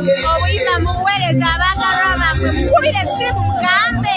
Obuyima muweereza abaagalwa bammwe mukubire essimu mugambe.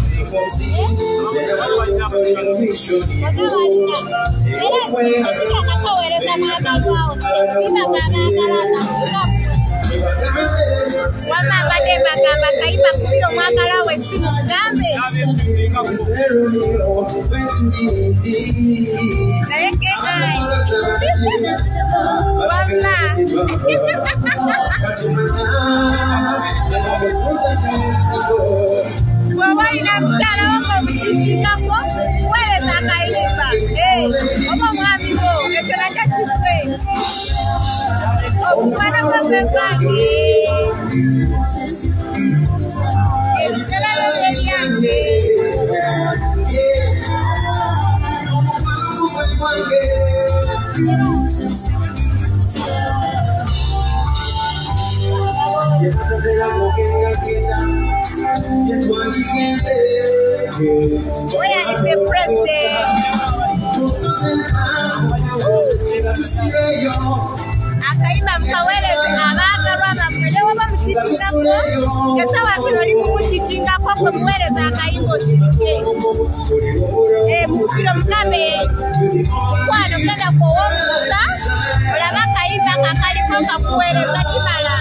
Era nakaweereza mwagalwawo obuyima bw'abaagalwa wamma badde bagamba kayima kubira omwagala we essimu mugambe. Naye kegayi wamma bw'oba olina mukyala wo ng'omukiikako weereza akayimba oba omwami wo ekyo nakyo kiffe omukwano gwaffe gwange ebisera bye byange Oya is the president. Akayimba mukaweereze abaagalwa bammwe ne bw'oba mukitingako esawa zino oli kumukitingako kwe muweereza akayimba okirike mukiro mugambe mukwano genda kw'ow'omusa olabe akayimba kakaliko kakuweereza kimala.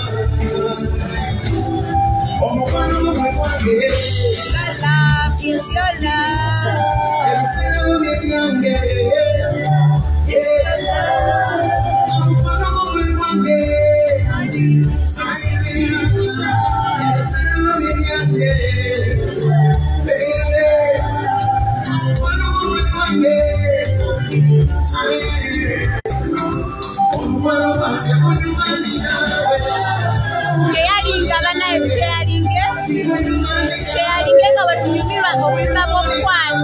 Sharinga banaye sharinge nga batunyumirwa obuyimba bw'omukwano.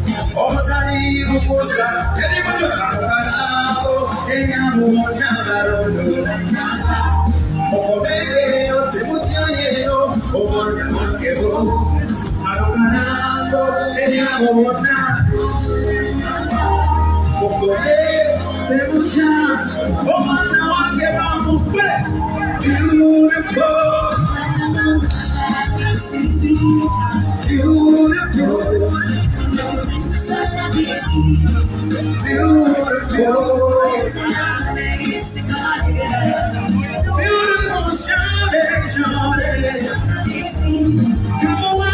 Omotani bukosa, eni mucho kakarabo, enyamu nyamaro nuna. Okomege ote mutiayeyo, omonya makebo. Arokanabo, enyamu nuna. Okomege ote mutia, omana wakebo. Beautiful. Beautiful, shining, shining. Come on,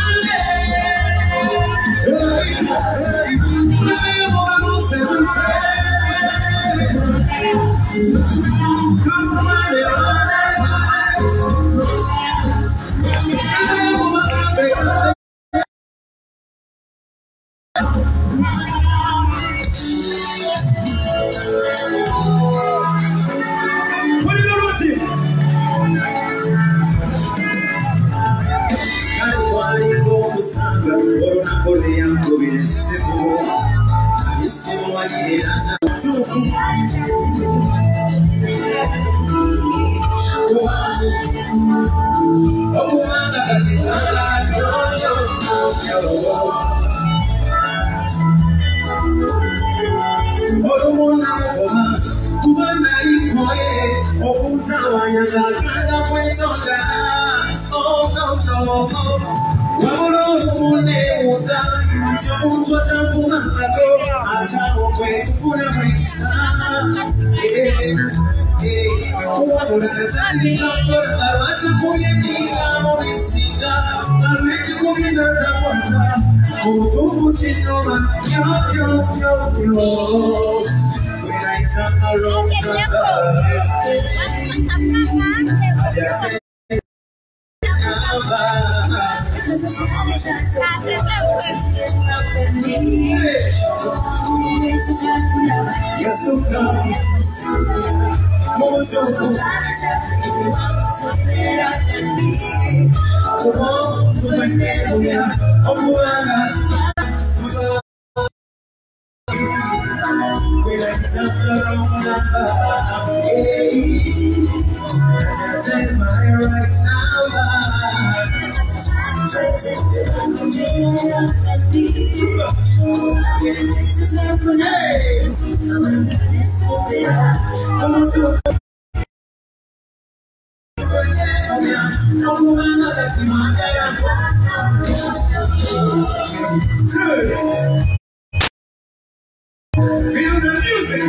feel the music.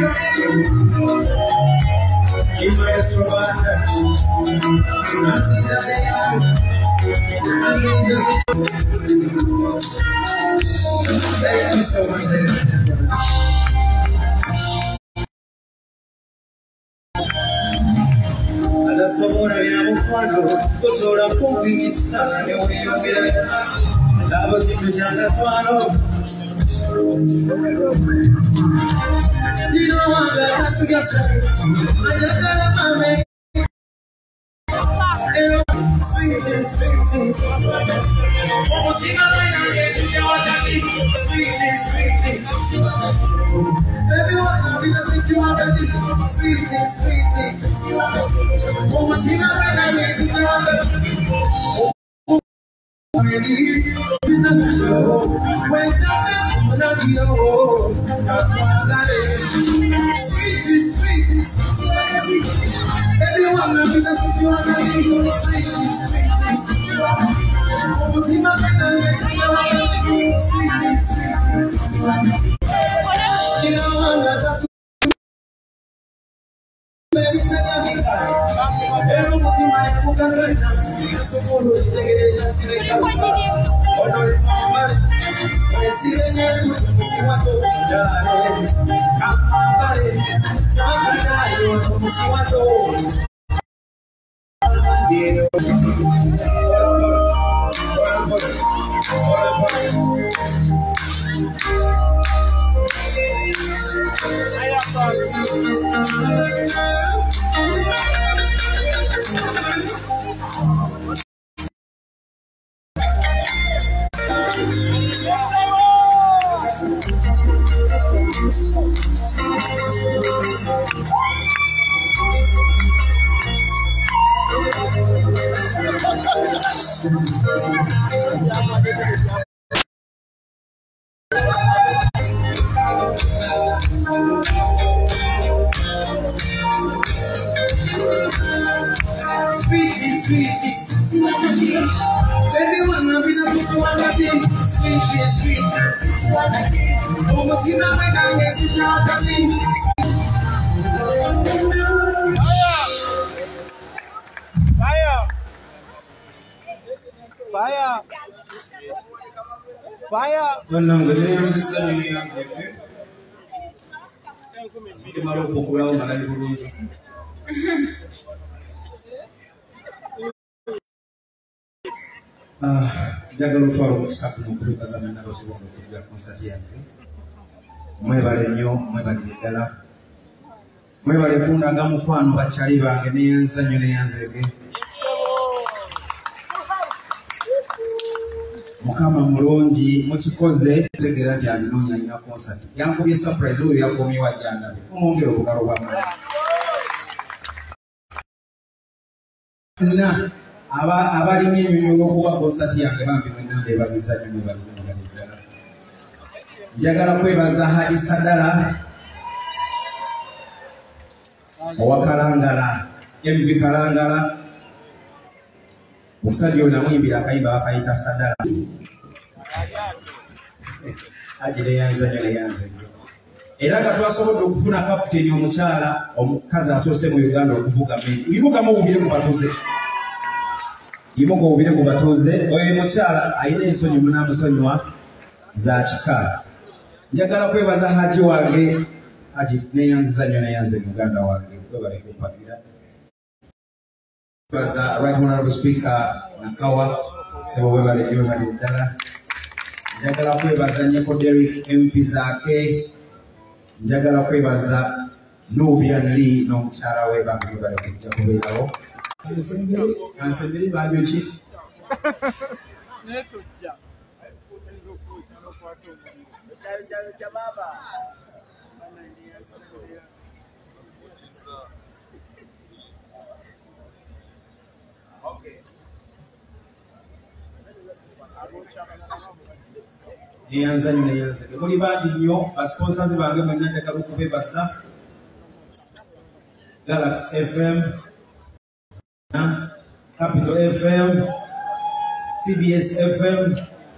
Keep my survivor. Thank you so much, ladies and gentlemen. Adesso ora abbiamo quando cos'ora puoi sana ne voglio vedere la voce più gialla suono di nuovo la casa che sei andata la mamma e sweet sweet oh si ma non è che ti ho sweet baby what now we sweet you want to sweet oh what si ma non è che ti ho Sweetie, sweetie, baby, wanna be the sweetie, wanna be sweetie, sweetie, oh, but you know when I get you, wanna be fire, fire, fire. Well, I'm going to say you njagala otwala okusatu n'okulibaza mwenna basobola okujja konsati yange. Mwebale nnyo, mwebale ddala. Mwebale kundaga mukwano bakyali bange neyanzanyo neyanzege. Mukama mulungi mukikoze tegeera nti azinoonya alina konsati. Yankubye surprise oyo yakomye wajjandabe. Omwongera obugalo bw'amala. Abalina enyonyi okuba konsati yange bambi mwenna mbeebazizza nnyo mwebale ddala. Njagala kwebaza Hadi Sadala owa Kalangala, MV Kalangala. Omusajja oyo namwimbira akayimba bakayita Sadala. Haji neyanzanyo neyanzenyo. Era nga twasobodde okufuna kapiteeni omukyala omukazi asoose mu Uganda okuvuga mmeri. Yimugamu obubire ku batuuze. Yimuga obubire ku batuuze. Oyo mukyala alina ensonyi munaamusonyiwa za kika. Njagala kwebaza Haji wange. Haji neyanziza nnyo neyanze Uganda wange. Kwebale kumpagira. Kwebaza Right Honorable Speaker Nakawa. Sebo webale nnyo webale ddala. Njagala kwebaza Nyeko Derrick MP zaake. Njagala kwebaza Nubian Lee n'omukyala we bange webale kujja kubeerawo. Kansembere babyo ki? Netujja. Neyanzanyo neyanzege. Muli bangi nnyo basponsors bange mwenna njagala okubeebasa. Galaxy FM, Capital FM, CBS FM,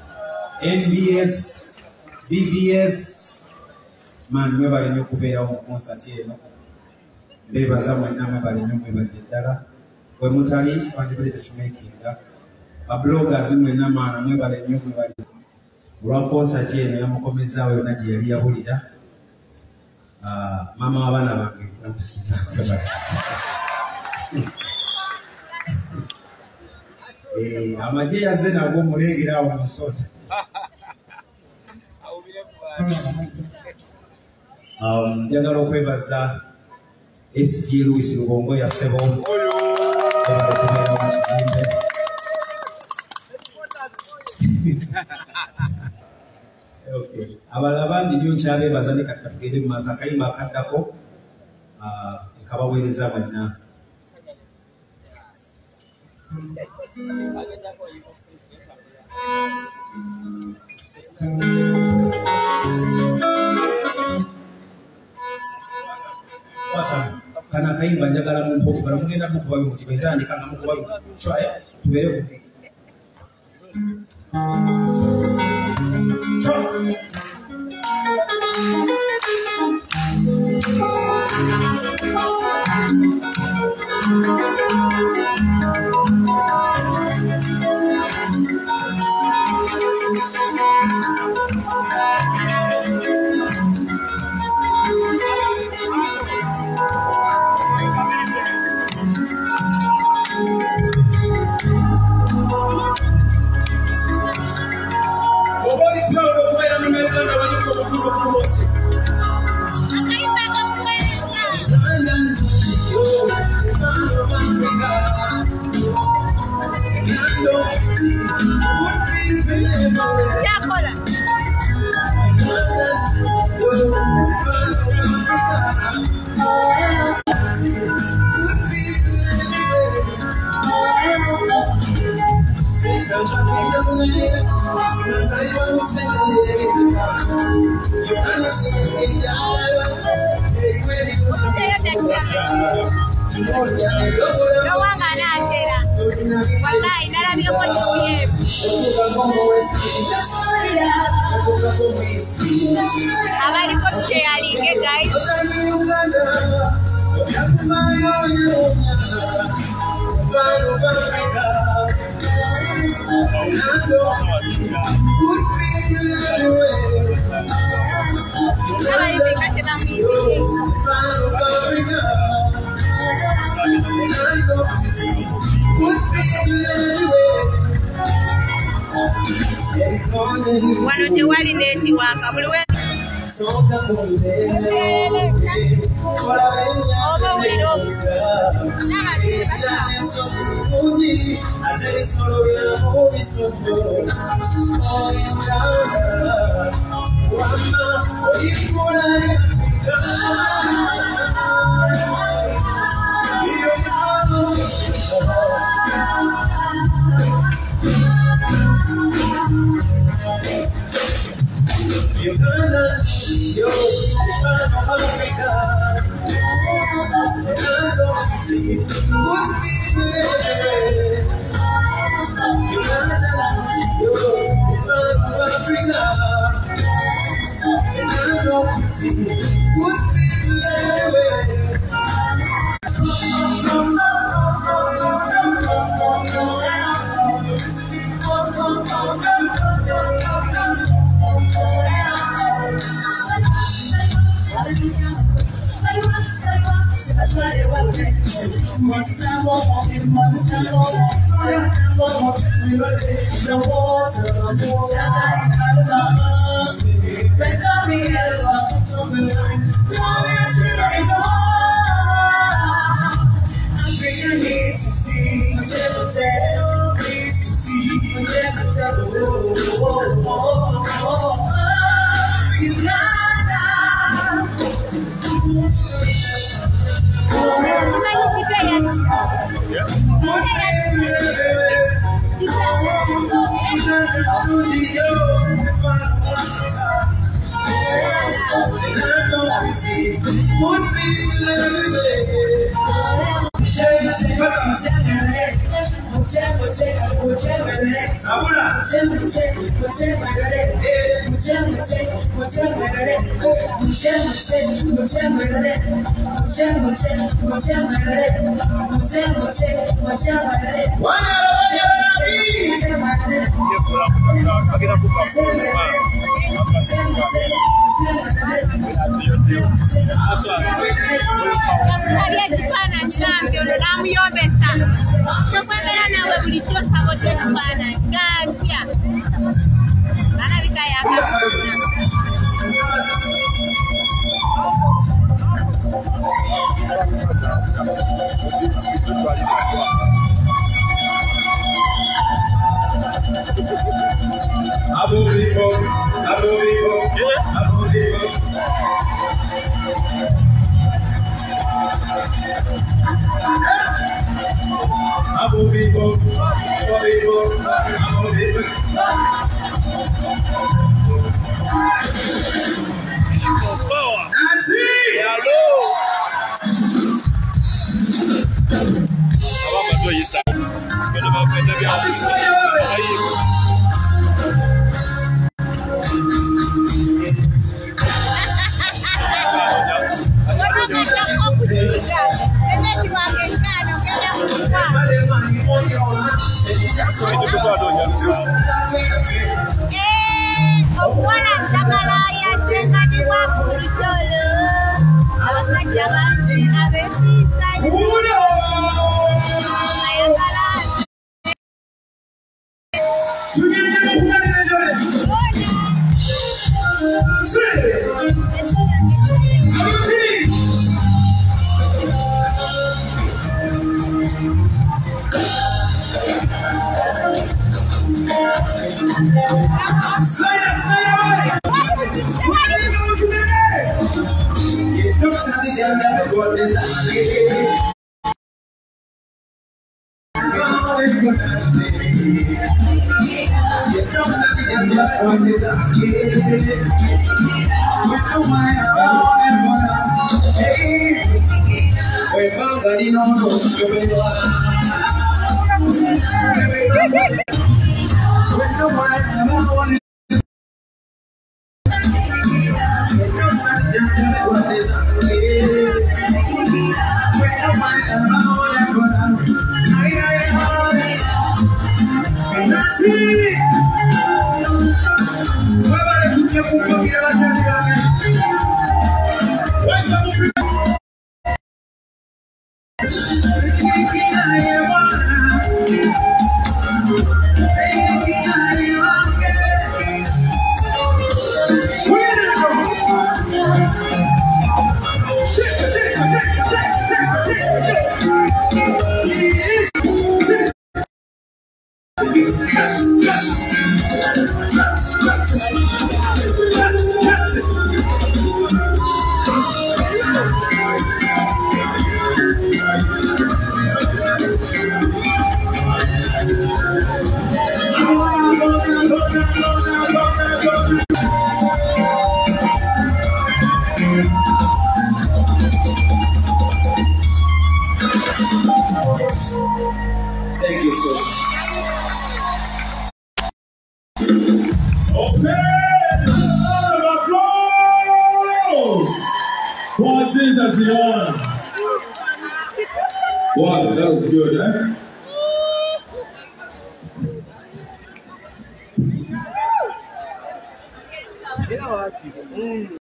NBS, BBS. Man, mwebale nnyo okubeerawo mu konsati eno. Mbeebaza mwenna mwebale nnyo mwebale ddala. Bwe mutali twandibadde tekimekinga. Babloggers mwenna maana mwebale nnyo mwebale. Olwa konsati eno yamukomezaawo yonna gye yali yabulira. Maama w'abaana bange namusiza amagye yazze nago mulengera awo musota. Njagala okwebaza SG Louis Lubongo ya Sebo okubeera mu kizimbe. Okay. Abalala bangi nnyo nkyabeebaza ne kati tugende mu maaso akayimba akaddako nkabaweereza mwenna. Kana akayimba njagala mumpokugala mugenda mukuba bimuti bentandika nga mukuba bimuti try tubeere ku No one can answer. Wallahi, nara bila kwa GPM. Habari kwa sharing, guys. Wano tewali netiwaka buli we Thank you, sir. Okay, round of applause for Cesar Sion. Wow, that was good, eh?